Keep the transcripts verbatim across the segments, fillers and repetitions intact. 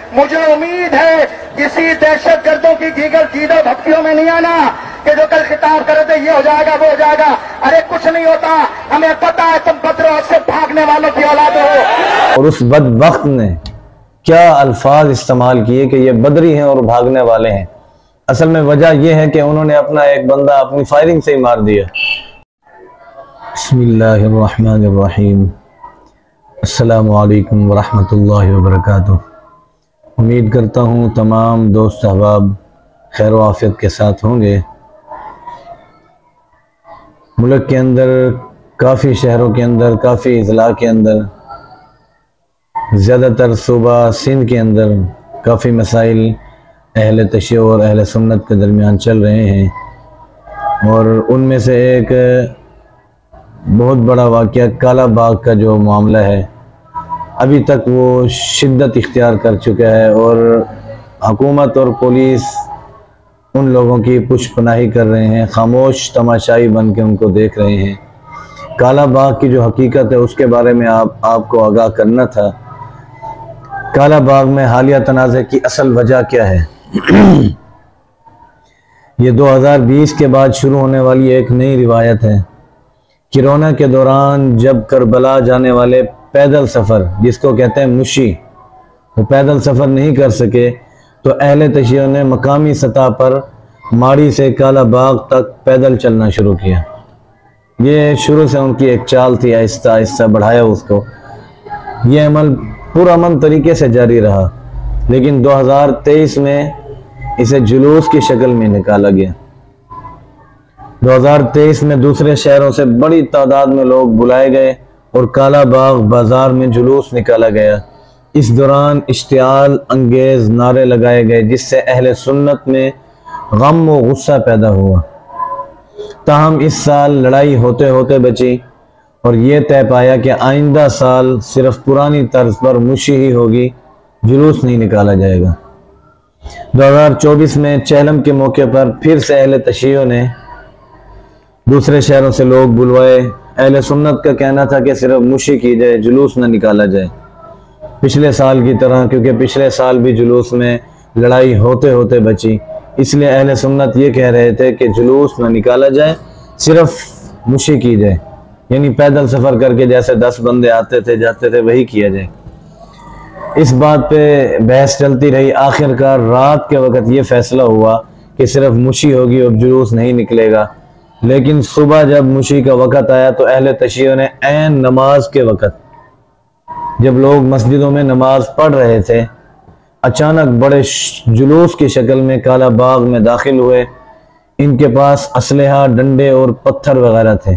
मुझे उम्मीद है किसी दहशत गर्दों की दीगर चीजों भक्तियों में नहीं आना कि जो कल खिताब करे थे ये हो जाएगा वो हो जाएगा। अरे कुछ नहीं होता, हमें पता है तुम बदरों से भागने वालों की औलाद हो। और उस बदबख्त ने क्या अल्फाज इस्तेमाल किए कि ये बदरी हैं और भागने वाले हैं। असल में वजह यह है कि उन्होंने अपना एक बंदा अपनी फायरिंग से ही मार दिया। बिस्मिल्लाहिर्रहमानिर्रहीम। अस्सलामु अलैकुम वरहमतुल्लाहि वबरकातुहू। उम्मीद करता हूँ तमाम दोस्त अहबाब खैर व आफियत के साथ होंगे। मुल्क के अंदर काफ़ी शहरों के अंदर काफ़ी अज़ला के अंदर ज़्यादातर सूबा सिंध के अंदर काफ़ी मसाइल अहले तशय्युअ और अहले सुन्नत के दरमियान चल रहे हैं और उनमें से एक बहुत बड़ा वाक़या काला बाग का जो मामला है अभी तक वो शिद्दत इख्तियार कर चुका है और हुकूमत और पुलिस उन लोगों की पुष्पनाही कर रहे हैं, खामोश तमाशाई बन के उनको देख रहे हैं। काला बाग की जो हकीकत है उसके बारे में आप आपको आगाह करना था। काला बाग में हालिया तनाज़े की असल वजह क्या है? ये दो हज़ार बीस के बाद शुरू होने वाली एक नई रिवायत है। कोरोना के दौरान जब करबला जाने वाले पैदल सफ़र जिसको कहते हैं मुशी वो पैदल सफ़र नहीं कर सके तो अहले तशय्युअ ने मकामी सतह पर माड़ी से काला बाग तक पैदल चलना शुरू किया। ये शुरू से उनकी एक चाल थी, आहिस्ता आहिस्ता बढ़ाया उसको। ये अमल पुरअमन तरीके से जारी रहा, लेकिन दो हज़ार तेईस में इसे जुलूस की शक्ल में निकाला गया। दो हज़ार तेईस में दूसरे शहरों से बड़ी तादाद में लोग बुलाए गए और काला बाग बाजार में जुलूस निकाला गया। इस दौरान इश्तियाल अंगेज नारे लगाए गए जिससे अहले सुन्नत में गम व गुस्सा पैदा हुआ। ताहम इस साल लड़ाई होते होते बची और ये तय पाया कि आइंदा साल सिर्फ पुरानी तर्ज पर मुशी ही होगी, जुलूस नहीं निकाला जाएगा। दो हज़ार चौबीस में चहलम के मौके पर फिर से अहले तशय्युअ ने दूसरे शहरों से लोग बुलवाए। अहले सुन्नत का कहना था कि सिर्फ मुशी की जाए, जुलूस न निकाला जाए। पिछले साल की तरह, क्योंकि पिछले साल भी जुलूस में लड़ाई होते होते बची, इसलिए अहले सुन्नत ये कह रहे थे कि जुलूस न निकाला जाए, सिर्फ मुशी की जाए, यानी पैदल सफ़र करके जैसे दस बंदे आते थे जाते थे वही किया जाए। इस बात पे बहस चलती रही। आखिरकार रात के वक़्त ये फैसला हुआ कि सिर्फ मुशी होगी और जुलूस नहीं निकलेगा। लेकिन सुबह जब मुशी का वक़्त आया तो अहले तशय्युअ ने ऐन नमाज के वक़्त, जब लोग मस्जिदों में नमाज पढ़ रहे थे, अचानक बड़े जुलूस की शक्ल में काला बाग में दाखिल हुए। इनके पास असलहा, डंडे और पत्थर वगैरह थे।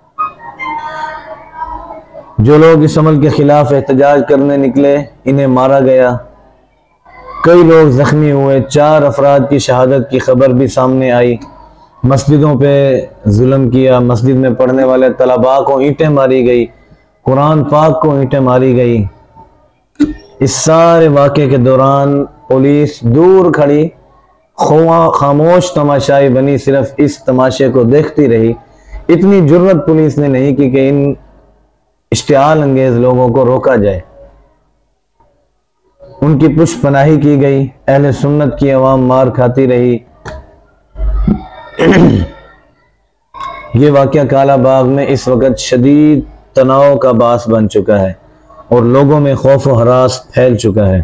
जो लोग इस अमल के खिलाफ एहतजाज करने निकले इन्हें मारा गया। कई लोग जख्मी हुए। चार अफराद की शहादत की खबर भी सामने आई। मस्जिदों पे जुल्म किया, मस्जिद में पढ़ने वाले तलबा को ईंटें मारी गई, कुरान पाक को ईंटें मारी गई। इस सारे वाक़े के दौरान पुलिस दूर खड़ी खामोश तमाशाई बनी, सिर्फ इस तमाशे को देखती रही। इतनी जुर्रत पुलिस ने नहीं की कि इन इश्तियाल अंगेज लोगों को रोका जाए। उनकी पुष्पनाही की गई। अहले सुन्नत की आवाम मार खाती रही। ये वाक़या काला बाग में इस वक्त शदीद तनाव का बास बन चुका है और लोगों में खौफ व हरास फैल चुका है।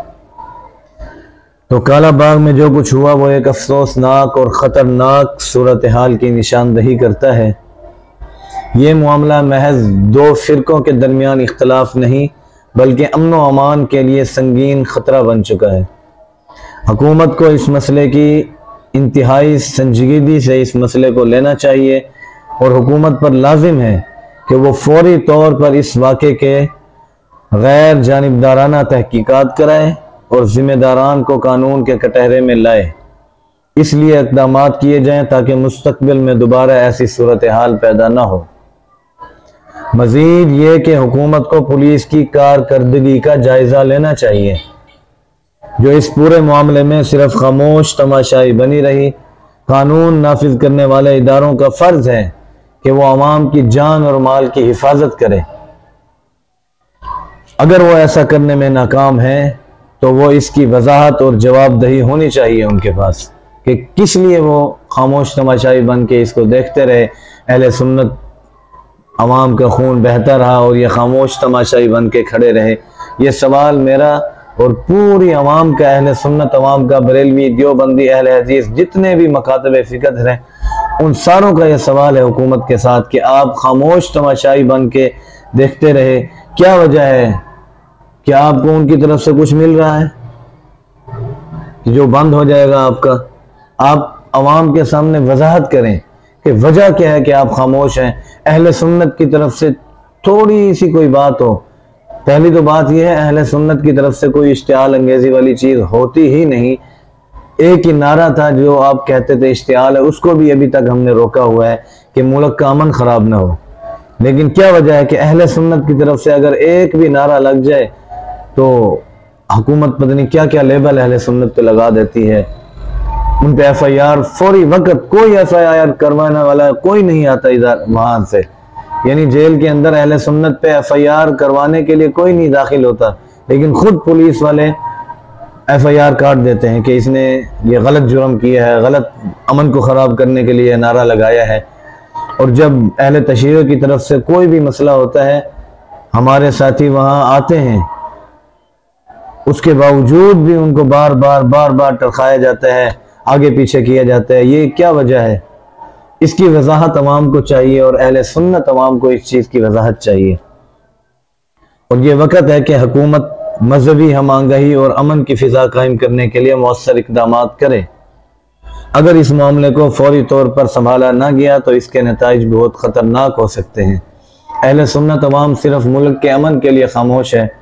तो काला बाग में जो कुछ हुआ वो एक अफसोसनाक और ख़तरनाक सूरत हाल की निशानदही करता है। ये मामला महज दो फ़िरक़ों के दरमियान इख्तलाफ नहीं बल्कि अमन व अमान के लिए संगीन ख़तरा बन चुका है। हुकूमत को इस मसले की इंतहाई संजीदगी से इस मसले को लेना चाहिए और हुकूमत पर लाजिम है कि वो फौरी तौर पर इस वाक़े के गैर जानिबदाराना तहकीकात कराए और ज़िम्मेदारान को कानून के कटहरे में लाए। इसलिए इक़दाम किए जाएँ ताकि मुस्तक़बिल में दोबारा ऐसी सूरत हाल पैदा ना हो। मज़ीद ये कि हुकूमत को पुलिस की कारकर्दगी का जायज़ा लेना चाहिए, जो इस पूरे मामले में सिर्फ खामोश तमाशाई बनी रही। कानून नाफिज करने वाले इदारों का फ़र्ज़ है कि वो आवाम की जान और माल की हिफाजत करे। अगर वो ऐसा करने में नाकाम है तो वो इसकी वजाहत और जवाबदही होनी चाहिए उनके पास कि किस लिए वो खामोश तमाशाई बन के इसको देखते रहे, अहले सुन्नत अवाम का खून बहता रहा और ये खामोश तमाशाई बन के खड़े रहे। ये सवाल मेरा और पूरी अवाम का, अहले सुन्नत अवाम का, बरेलवी, देवबंदी, अहले हदीस, जितने भी मकातब फ़िक़्ह हैं, उन सारों का यह सवाल है हुकूमत के साथ कि आप खामोश तमाशाई बन के देखते रहे। क्या वजह है? क्या आपको उनकी तरफ से कुछ मिल रहा है जो बंद हो जाएगा आपका? आप अवाम के सामने वजाहत करें कि वजह क्या है कि आप खामोश हैं। अहले सुन्नत की तरफ से थोड़ी सी कोई बात हो, पहली तो बात यह है अहले सुन्नत की तरफ से कोई इश्तिआल अंगेजी वाली चीज़ होती ही नहीं। एक ही नारा था जो आप कहते थे इश्तिआल है, उसको भी अभी तक हमने रोका हुआ है कि मुल्क का अमन ख़राब ना हो। लेकिन क्या वजह है कि अहले सुन्नत की तरफ से अगर एक भी नारा लग जाए तो हुकूमत पता नहीं क्या क्या लेबल अहले सुन्नत पे लगा देती है। उन पे एफ आई आर फौरी वक्त, कोई एफ आई आर करवाने वाला कोई नहीं आता इधर वहाँ से, यानी जेल के अंदर अहले सुन्नत पे एफ आई आर करवाने के लिए कोई नहीं दाखिल होता, लेकिन खुद पुलिस वाले एफ आई आर काट देते हैं कि इसने ये गलत जुर्म किया है, गलत अमन को ख़राब करने के लिए नारा लगाया है। और जब अहले तशरीह की तरफ से कोई भी मसला होता है, हमारे साथी वहाँ आते हैं, उसके बावजूद भी उनको बार बार बार बार टरखाया जाता है, आगे पीछे किया जाता है। ये क्या वजह है? इसकी वजाहत अवाम को चाहिए और अहले सुन्नत अवाम को इस चीज़ की वजाहत चाहिए। और ये वक़्त है कि हुकूमत मजहबी हम आगाही और अमन की फ़िज़ा कायम करने के लिए मौसर इक़दाम करे। अगर इस मामले को फौरी तौर पर संभाला ना गया तो इसके नताइज बहुत ख़तरनाक हो सकते हैं। अहले सुन्नत अवाम सिर्फ मुल्क के अमन के लिए खामोश है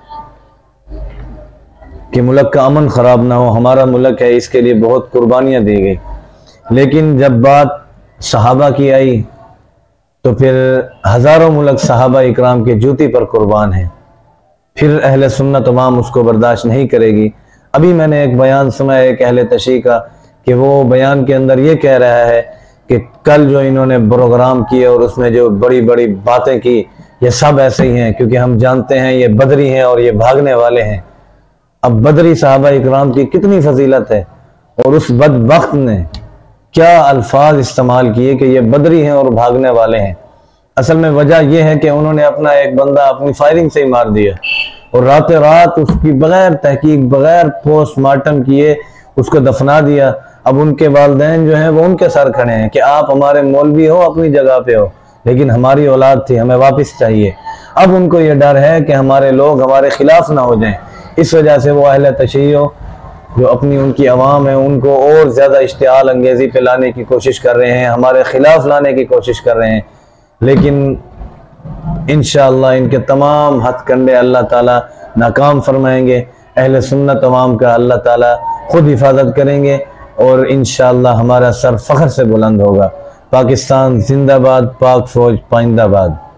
कि मुल्क का अमन ख़राब ना हो, हमारा मुल्क है, इसके लिए बहुत कुर्बानियाँ दी गई। लेकिन जब बात सहाबा की आई तो फिर हज़ारों मुल्क सहाबा इकराम के जूती पर कुर्बान हैं, फिर अहले सुन्नत अवाम उसको बर्दाश्त नहीं करेगी। अभी मैंने एक बयान सुना है एक अहले तशरीह का कि वो बयान के अंदर ये कह रहा है कि कल जो इन्होंने प्रोग्राम किए और उसमें जो बड़ी बड़ी बातें की, ये सब ऐसे ही हैं क्योंकि हम जानते हैं ये बदरी हैं और ये भागने वाले हैं। अब बदरी सहाबा इकराम की कितनी फजीलत है और उस बदबख्त ने क्या अल्फाज इस्तेमाल किए कि ये बदरी हैं और भागने वाले हैं। असल में वजह यह है कि उन्होंने अपना एक बंदा अपनी फायरिंग से ही मार दिया और रात रात उसकी बगैर तहकीक, बगैर पोस्टमार्टम किए उसको दफना दिया। अब उनके वालिदैन जो हैं वो उनके सर खड़े हैं कि आप हमारे मौलवी हो, अपनी जगह पे हो, लेकिन हमारी औलाद थी, हमें वापस चाहिए। अब उनको ये डर है कि हमारे लोग हमारे खिलाफ ना हो जाएं, इस वजह से वो अहले तशय्युअ जो अपनी उनकी अवाम है उनको और ज़्यादा इश्तिआल अंगेज़ी पे लाने की कोशिश कर रहे हैं, हमारे ख़िलाफ़ लाने की कोशिश कर रहे हैं। लेकिन इंशाअल्लाह इनके तमाम हथकंडे अल्लाह ताला नाकाम फरमाएंगे। अहले सुन्नत अवाम का अल्लाह ताला खुद हिफाजत करेंगे और इंशाअल्लाह हमारा सर फ़ख्र से बुलंद होगा। पाकिस्तान जिंदाबाद, पाक फ़ौज पाइंदाबाद।